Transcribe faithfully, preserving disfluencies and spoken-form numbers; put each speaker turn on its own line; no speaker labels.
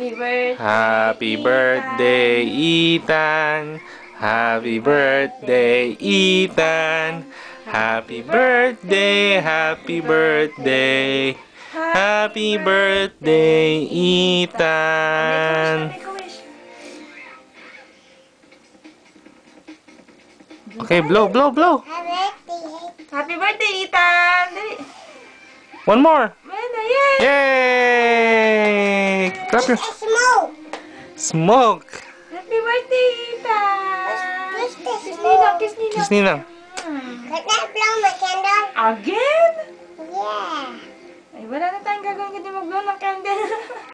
Happy birthday,
Happy birthday, Ethan. Happy birthday, Ethan. Happy birthday, happy birthday. Happy birthday, Ethan.
Make a wish,
Okay, blow, blow, blow.
Happy birthday, Ethan! Dali.
One more.
Bueno, yay!
Yay! Clap your
Smoke.
smoke.
Happy birthday, Ethan!
Push the
Kiss
smoke.
Ninang, kiss Ninang.
Kiss Ninang.
Hmm.
Could I blow my candle?
Again?
Yeah.
Ay, wala na tayong gagawin kundi mag-blow ng candle.